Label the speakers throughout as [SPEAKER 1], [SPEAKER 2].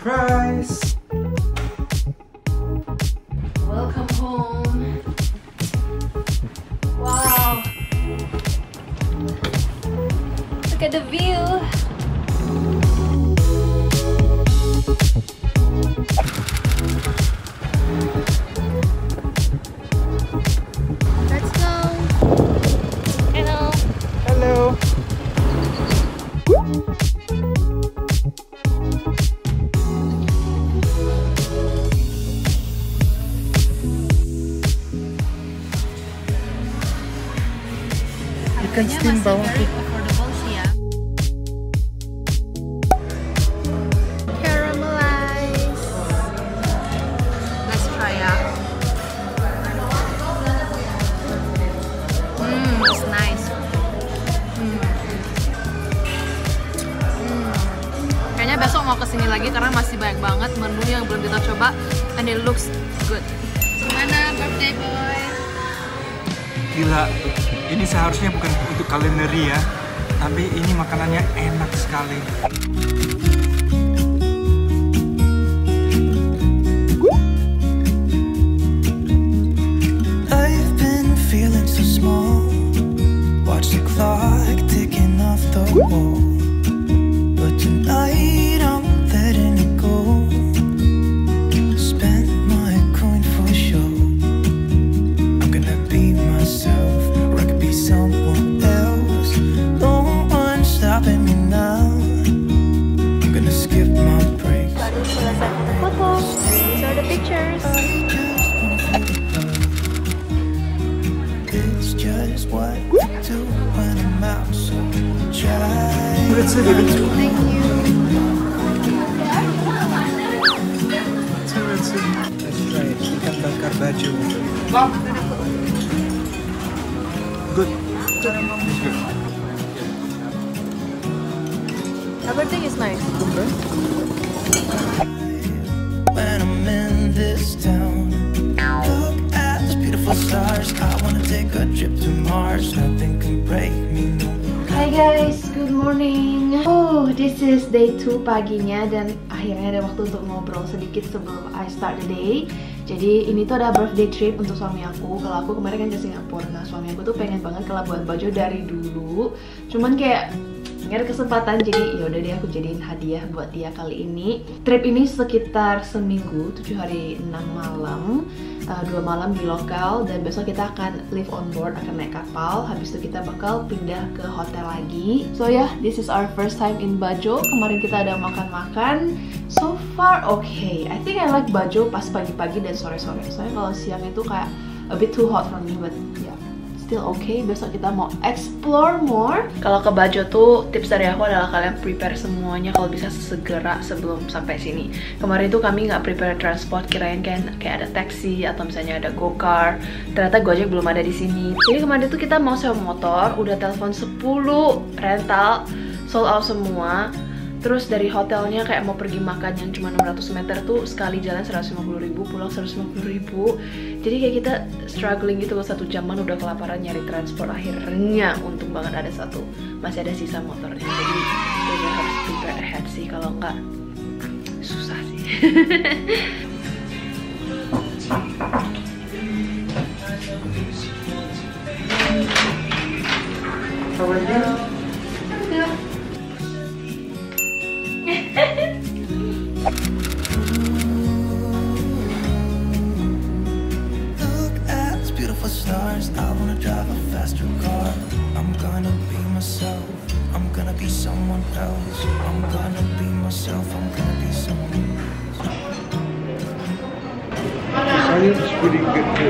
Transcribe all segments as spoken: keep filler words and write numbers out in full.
[SPEAKER 1] Surprise!
[SPEAKER 2] Welcome home. Wow. Look at the view. Let's go. Hello.
[SPEAKER 1] Hello. Ikan steam bawang putih.
[SPEAKER 2] Affordable sih ya. Caramelize. Let's try ya. Hmm, it's nice. Hmm. Hmm. Kayaknya besok mau kesini lagi karena masih banyak banget menu yang belum kita coba, and it looks good. Gimana birthday boy?
[SPEAKER 1] Gila, ini seharusnya bukan untuk culinary ya, tapi ini makanannya enak sekali.
[SPEAKER 3] I've been feeling so small. Watch the clock ticking off the wall. But tonight I'm letting it go. Spend my coin for sure. I'm gonna be myself, or I could be someone else. No one's stopping me now. I'm gonna skip my breaks.
[SPEAKER 2] Baru selesai foto-foto. These are the pictures.
[SPEAKER 3] It's just what I do when I'm out, so try.
[SPEAKER 1] Let's see, baby.
[SPEAKER 2] Thank you.
[SPEAKER 1] Let's see. Let's try it. Ikan bakar baju. Good. Good.
[SPEAKER 2] Everything is nice.
[SPEAKER 3] When I'm in this town, look at those beautiful stars. I wanna take a trip to Mars. Nothing can break me, no.
[SPEAKER 2] Hi guys, good morning. Oh, this is day two paginya dan akhirnya ada waktu untuk ngobrol sedikit sebelum I start the day. Jadi ini tuh ada birthday trip untuk suami aku. Kalau aku kemarin kan ke Singapura. Nah, suami aku tuh pengen banget ke Labuan Bajo dari dulu. Cuman kayak nggak ada kesempatan, jadi yaudah deh aku jadiin hadiah buat dia kali ini. Trip ini sekitar seminggu, tujuh hari enam malam, uh, dua malam di lokal, dan besok kita akan live on board, akan naik kapal. Habis itu kita bakal pindah ke hotel lagi. So ya, yeah, this is our first time in Bajo. Kemarin kita ada makan-makan. So far okay. I think I like Bajo pas pagi-pagi dan sore-sore. Soalnya kalau siang itu kayak a bit too hot for me, but yeah, still okay. Besok kita mau explore more. Kalau ke Bajo tuh tips dari aku adalah kalian prepare semuanya kalau bisa segera sebelum sampai sini. Kemarin tuh kami nggak prepare transport, kirain kan kayak ada taxi atau misalnya ada go-kart. Ternyata Gojek belum ada di sini. Jadi kemarin tuh kita mau sewa motor, udah telepon sepuluh rental, sold out semua. Terus dari hotelnya kayak mau pergi makan yang cuma enam ratus meter tuh sekali jalan seratus lima puluh ribu, pulang seratus lima puluh ribu. Jadi kayak kita struggling gitu, satu jaman udah kelaparan nyari transport. Akhirnya untung banget ada satu, masih ada sisa motornya. Jadi kita harus prepare ahead sih, kalau enggak susah sih.
[SPEAKER 1] How are you?
[SPEAKER 3] Look at these beautiful stars. I wanna drive a faster car. I'm gonna be myself. I'm gonna be someone else. I'm gonna be myself. I'm gonna be someone else.
[SPEAKER 1] Sorry, it's pretty good too.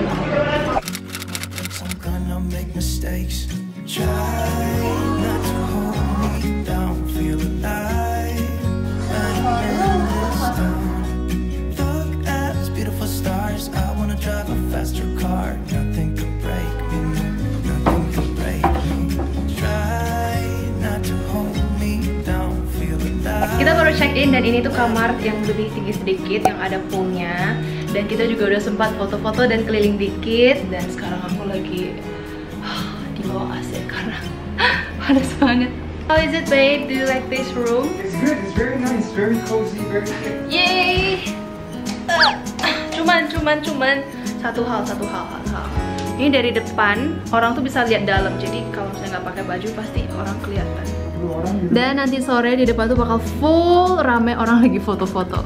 [SPEAKER 3] I'm gonna make mistakes. Try not to hold me down. Feel alive. I'm in this town. Look at these beautiful stars. I wanna drive a faster car. Nothing can break me. Nothing can break me. Try not to hold me down. Feel alive.
[SPEAKER 2] Kita baru check in dan ini tuh kamar yang lebih tinggi sedikit, yang ada poolnya. Dan kita juga udah sempat foto-foto dan keliling dikit. Dan sekarang aku lagi di bawah A C karena panas banget. How is it, babe? Do you like this room?
[SPEAKER 1] It's good. It's very nice. Very cozy. Very thick.
[SPEAKER 2] Yay! Uh, cuman, cuman, cuman satu hal, satu hal, satu hal. Ini dari depan orang tuh bisa lihat dalam. Jadi kalau misalnya nggak pakai baju pasti orang kelihatan. Dan nanti sore di depan tuh bakal full rame orang lagi foto-foto.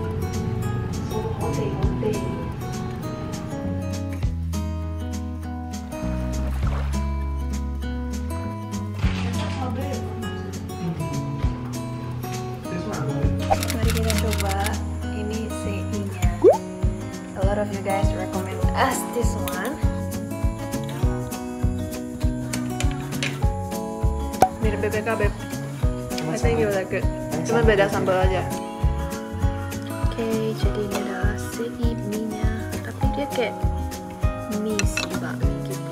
[SPEAKER 2] Mari kita coba ini C I-nya. A lot of you guys recommend us this one. Mirip B B K, Beb. I think you like it. Cuma beda sambal aja. Oke, okay, jadi ini adalah C I mie-nya. Tapi dia kayak mie sih, bakmi gitu.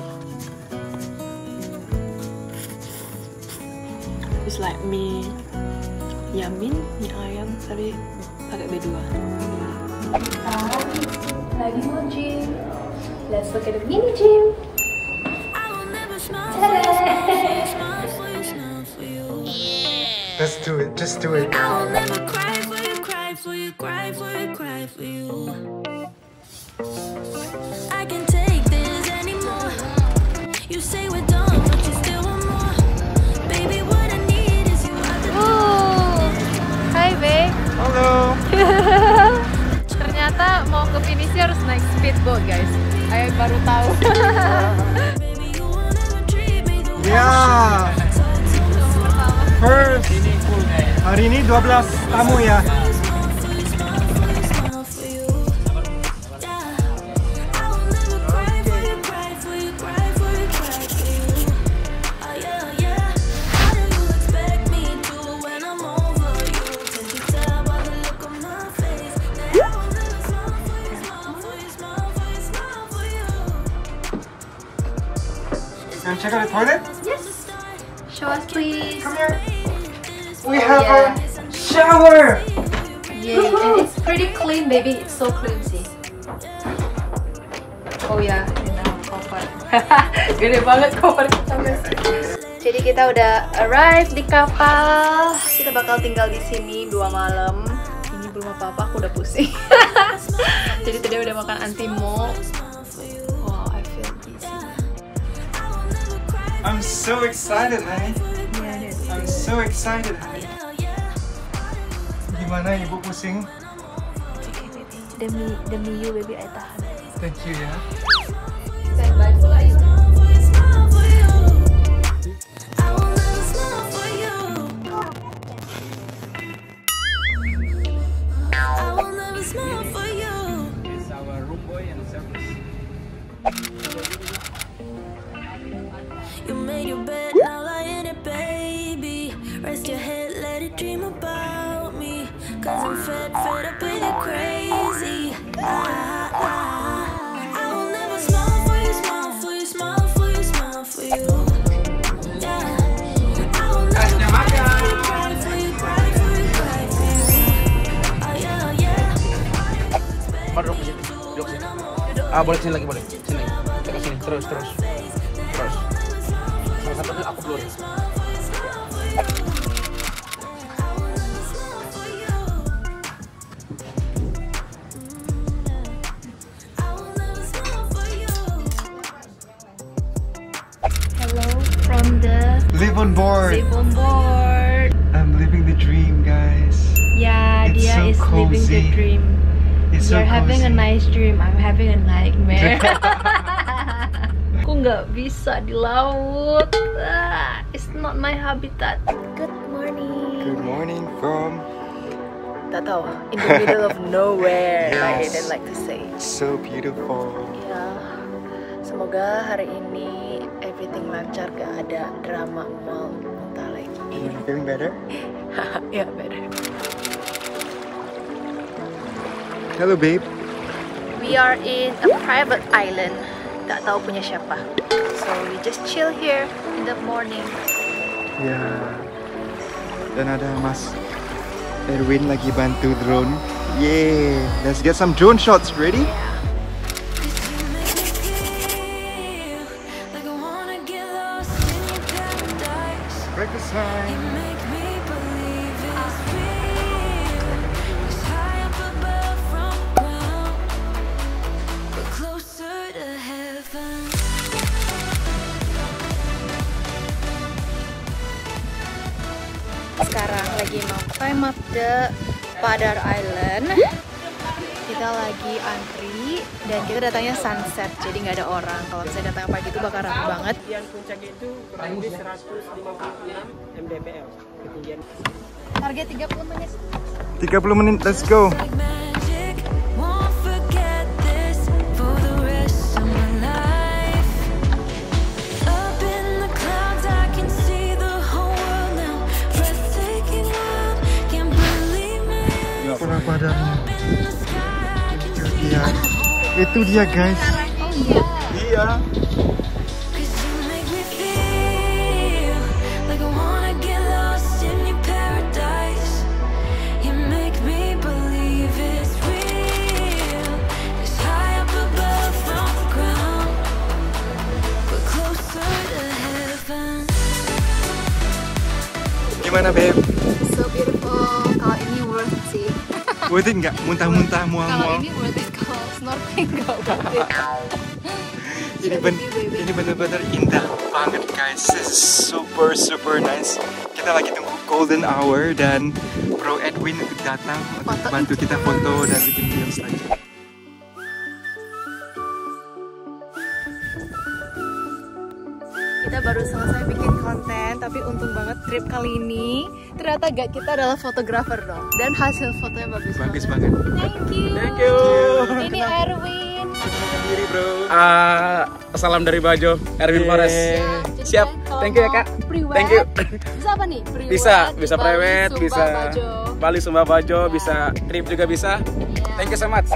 [SPEAKER 2] It's like mie yamin, mie ayam, tapi pakai B dua. Lagi mau gym. Let's look at the mini gym.
[SPEAKER 1] Let's do it. Just do it.
[SPEAKER 3] I will never cry for you, cry for you, cry for you, cry for you. I can't take this anymore. You say we're done, but you still want more. Baby, what I need is you.
[SPEAKER 2] Oh, hai babe.
[SPEAKER 1] Halo.
[SPEAKER 2] Ternyata mau ke finishnya harus naik speedboat, guys. Saya baru tahu.
[SPEAKER 3] Baby, you will never treat me the way.
[SPEAKER 1] Ya. First. Hari ini dua belas tamu ya. Can you check out the toilet?
[SPEAKER 2] Yes. Show us, please.
[SPEAKER 1] Come here. We
[SPEAKER 2] Oh,
[SPEAKER 1] have
[SPEAKER 2] yeah.
[SPEAKER 1] a shower.
[SPEAKER 2] Yay, and it's pretty clean, baby. It's so clean, sih. Oh ya, ini nama koper. Gede banget koper kita, guys. Jadi kita udah arrive di kapal. Kita bakal tinggal di sini dua malam. Ini belum apa-apa, aku udah pusing. Jadi tadi udah makan antimo. Wow, I feel dizzy.
[SPEAKER 1] I'm so excited, honey.
[SPEAKER 2] Yeah, it is.
[SPEAKER 1] I'm so excited, honey. Gimana ibu pusing?
[SPEAKER 2] It's okay, baby. Demi demi you, baby, I tahan.
[SPEAKER 1] Thank you ya.
[SPEAKER 2] Standby pula yuk.
[SPEAKER 1] It's our room boy and service.
[SPEAKER 3] You made your bed, now lie in it, baby. Rest your head, let it dream about me. Cause I'm fed, fed up with it crazy. Ah, ah. I will never smile for you, smile for you, smile for you, smile for you. Yeah. I will never cry for you, cry for you, cry for you, cry for you. Oh yeah, yeah.
[SPEAKER 4] Duduk sini, duduk sini. Ah, boleh sini lagi, boleh. Sini. Cek sini, terus, terus. Terus. Salah satunya aku dulu.
[SPEAKER 2] Hello from the
[SPEAKER 1] Live on board.
[SPEAKER 2] Live on board.
[SPEAKER 1] I'm living the dream, guys.
[SPEAKER 2] Yeah,
[SPEAKER 1] It's
[SPEAKER 2] Dia
[SPEAKER 1] so
[SPEAKER 2] is living the
[SPEAKER 1] cozy.
[SPEAKER 2] dream.
[SPEAKER 1] It's so
[SPEAKER 2] You're having a
[SPEAKER 1] cozy.
[SPEAKER 2] nice dream. I'm having a nightmare. Aku nggak bisa di laut. Ah, it's not my habitat. Good morning.
[SPEAKER 1] Good morning from.
[SPEAKER 2] Tak tahu. In the middle of nowhere, like
[SPEAKER 1] Yes.
[SPEAKER 2] they like to say.
[SPEAKER 1] So beautiful.
[SPEAKER 2] Ya, semoga hari ini everything lancar, gak ada drama mal entah lagi.
[SPEAKER 1] You feeling better?
[SPEAKER 2] Ya, better.
[SPEAKER 1] Hello, babe.
[SPEAKER 2] We are in a private island. Tak tahu punya siapa. So we just chill here in the morning.
[SPEAKER 1] Ya. Dan ada Mas Erwin lagi bantu drone. Yay! Let's get some drone shots. Ready? Breakfast time.
[SPEAKER 2] Mapde Padar Island. Kita lagi antri dan kita datangnya sunset, jadi nggak ada orang. Kalau misalnya datang pagi itu bakal rame banget.
[SPEAKER 5] Ketinggian puncaknya itu kurang lebih seratus lima puluh enam mdpl ketinggian.
[SPEAKER 2] Target tiga puluh menit.
[SPEAKER 1] tiga puluh menit, let's go. Para padarnya. Itu dia. Itu dia, guys.
[SPEAKER 2] Oh iya.
[SPEAKER 1] Iya. Gimana, Beb?
[SPEAKER 2] So beautiful. Kalau ini worth it sih.
[SPEAKER 1] Worth it nggak? Muntah-muntah,
[SPEAKER 2] Kalau
[SPEAKER 1] mual-mual.
[SPEAKER 2] ini worth it, kalau snorkeling nggak worth it.
[SPEAKER 1] Ini ben ini benar-benar indah banget, guys. This is super super nice. Kita lagi tunggu golden hour dan Bro Edwin datang untuk bantu kita foto dan bikin video selanjutnya.
[SPEAKER 2] Kita baru selesai bikin konten, tapi untung banget trip kali ini ternyata gak kita adalah fotografer dong, dan hasil fotonya bagus,
[SPEAKER 1] Bagus
[SPEAKER 2] banget.
[SPEAKER 1] banget.
[SPEAKER 2] Thank you.
[SPEAKER 4] Thank you.
[SPEAKER 2] Ini Erwin.
[SPEAKER 1] Diri, Bro.
[SPEAKER 4] Ah, salam dari Bajo, Erwin
[SPEAKER 1] Yeay.
[SPEAKER 4] Forest.
[SPEAKER 2] Jadi
[SPEAKER 4] Siap.
[SPEAKER 2] kan kalau
[SPEAKER 4] Thank you ya, Kak.
[SPEAKER 2] mau prewed,
[SPEAKER 4] Thank you.
[SPEAKER 2] Bisa apa nih? Prewed,
[SPEAKER 4] Bisa,
[SPEAKER 2] di
[SPEAKER 4] bisa
[SPEAKER 2] Bali,
[SPEAKER 4] prewed,
[SPEAKER 2] Sumba,
[SPEAKER 4] bisa
[SPEAKER 2] Bajo.
[SPEAKER 4] Bali Sumba Bajo,
[SPEAKER 2] Ya.
[SPEAKER 4] bisa trip juga bisa.
[SPEAKER 2] Ya.
[SPEAKER 4] Thank you so much.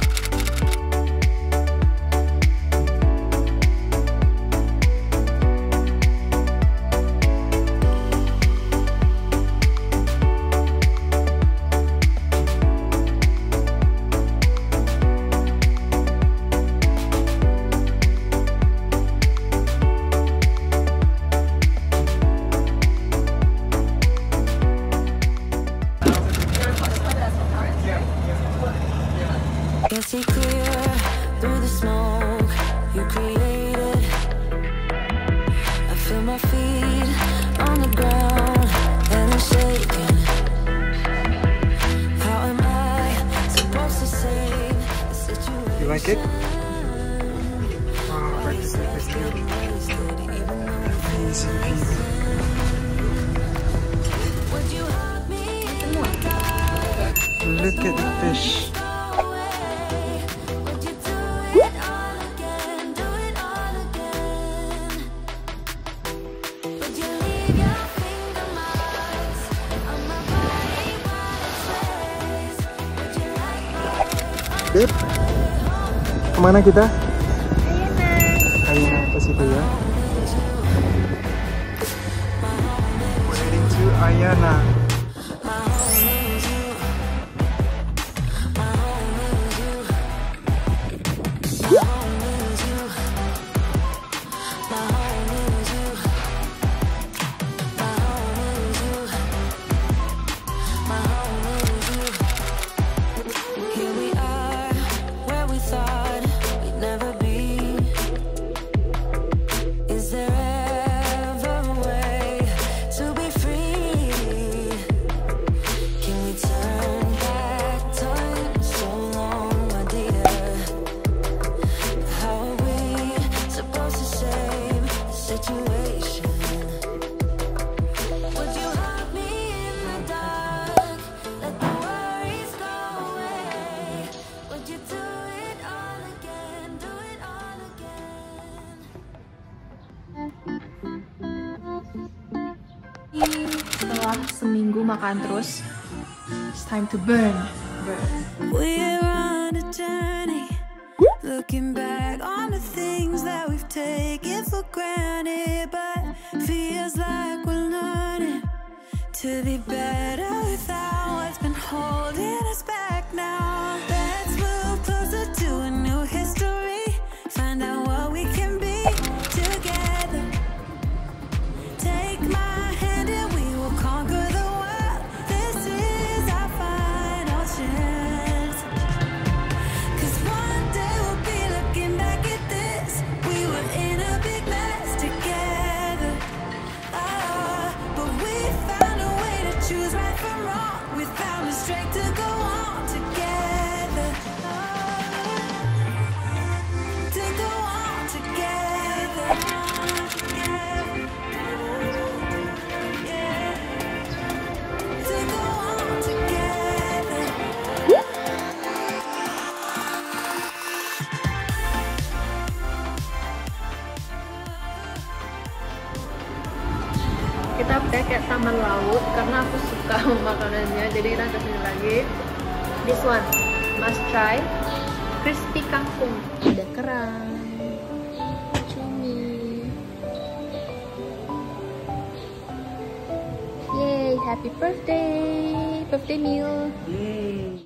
[SPEAKER 6] Can see clear through the smoke you created. I feel my feet on the ground and I'm shaking. How am I supposed to save the situation?
[SPEAKER 1] You like it? Wow, like this, like this view. Amazing view.
[SPEAKER 6] Would you hug me in the dark?
[SPEAKER 1] Look at the fish.
[SPEAKER 6] Would you do it all again? Do it all again? Would you leave your finger marks on my body while it sways? Would you like my
[SPEAKER 1] Beb, kemana kita? Ayana, ke situ ya. We're heading to Ayana.
[SPEAKER 6] Here we are, where we thought we'd never be. Is there ever a way to be free? Can we turn back time so long, my dear? How are we supposed to save the situation? Would you hug me in the dark? Let the worries go away. Would you do it all again? Do it all again?
[SPEAKER 2] Setelah seminggu makan terus, it's time to burn. Burn.
[SPEAKER 6] We're on a journey, looking back on the things that we've taken for granted, but feels like we're learning to be better without what's been holding us back now. Let's move closer to a new history, find out what we can be together. Take my hand and we will conquer the world. This is our final chance. 'Cause one day we'll be looking back at this. We were in a big mess together. Ah, but we found a way to choose right from wrong. We
[SPEAKER 2] sama makanannya, jadi kita kesini lagi. This one must try, crispy kangkung. Ada kerang, cumi. Yay, happy birthday, birthday meal.
[SPEAKER 4] Hmm.